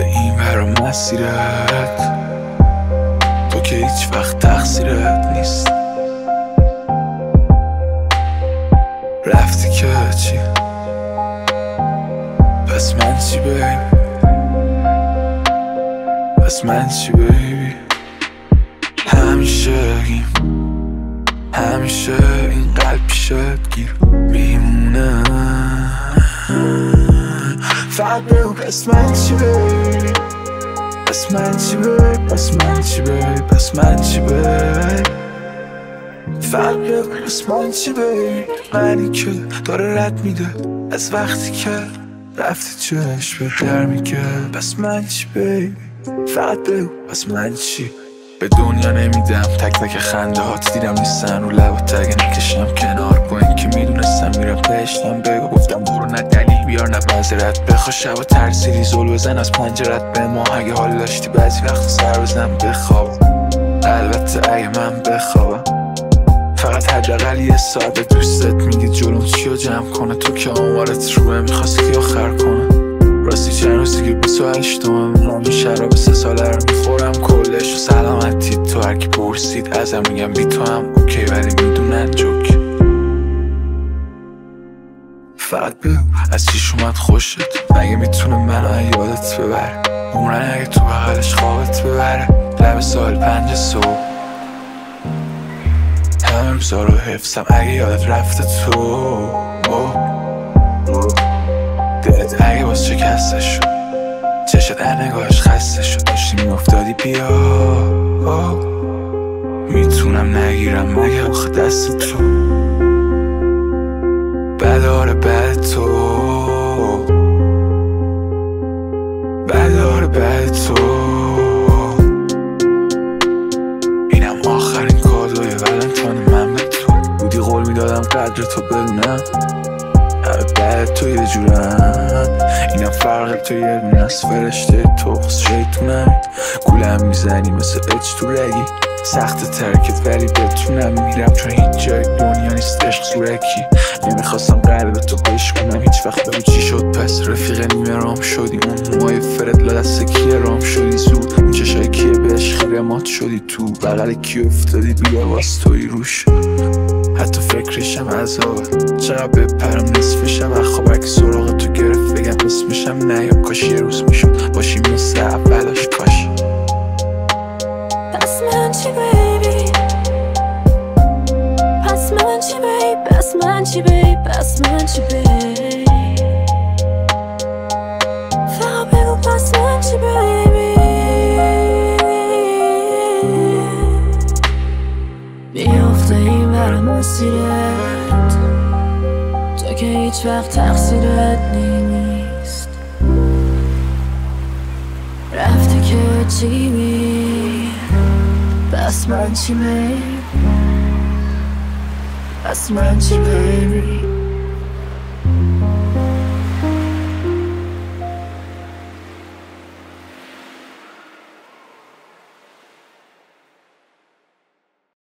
این برا مسیرت، تو که هیچ وقت تقصیرت نیست. رفتی که چی؟ پس من چی بیبی؟ پس من چی بیبی؟ همیشه این قلب پیشت گیر میمونه. فقط بگو پس من چی بیبی؟ پس من چی بیبی؟ پس من چی بیبی؟ پس من چی بیبی؟ فقط بگو پس من چی بیبی؟ منی که داره رد میده از وقتی که رفتی چشم به در میگه. پس من چی بیبی؟ فقط بگو پس من چی؟ به دنیا نمیدم تک تک خنده هات، دیدم نیستن رو لبات اگه نکشم کنار. با این که میدونستم میرم بهشتم بگو، گفتم برو نه دلیل بیار نه معذرت. بخوا شبا ترسیدی زل بزن از پنجرت به ما، اگه حال داشتی بعضی وقت سر بزنم بخواب. البته اگه من بخوابم فقط حداقل یه ساعت به دوستت میگی جلوم چیو جمع کنه. تو که آمارت روه میخواستی که آخر کنه. راستی چند روزی که 28 همین شراب 3 ساله رو میخورم کلش و سلامتی. تو هرکی پرسید ازم میگم بی تو هم اوکی، ولی میدونن جوک. فقط بگو از چیش اومد خوشت، مگه میتونه منو یادت ببره؟ عمرن اگه تو بغلش خوابت ببره. لب سال 5 صبح همه روزا رو حفظم اگه یادت رفته تو. دلت اگه باز شکسته شد، چشت نگاهش خسته شد، داشتی میافتادی بیا. میتونم نگیرم مگه آخه دست تو؟ بداره بد تو، بداره بد تو. اینم آخرین کادوی ولنتاین من به تو. بودی قول میدادم قدر تو بدونم، همه بعد تو یه جورم. اینم فرق تو یه دونه از فرشته توخص شیطونم. گولم میزنی مثل اچ تو رگی، سخت ترکت ولی بتونم میرم، چون هیچ جای دنیا نیست عشق سورکی. نمیخواستم قلب تو بشکنم هیچ وقت. بگو چی شد پس رفیق نیمه رام شدی؟ اون موهای فرد لدست کیه رام شدی زود؟ اون چشای کیه به عشق رمات شدی تو؟ بغل کی افتادی بیا باز توی روش؟ حتی فکرشم عذابه چقدر بپرم نصف شب خواب اگه سراغ تو گرفت بگم اسمشم نیام. کاش یه روز میشد باشیم مثل اولاش کاش. پس من چی بیبی؟ پس من چی بیبی؟ پس من چی بیبی؟ پس من چی بیبی؟ فقط بگو پس من چی بیبی؟ میافته این برم مسیرت، تو که هیچ وقت تقصیرت نیست. رفتی که چی بی؟ پس من چی بیبی؟ پس من چی بیبی؟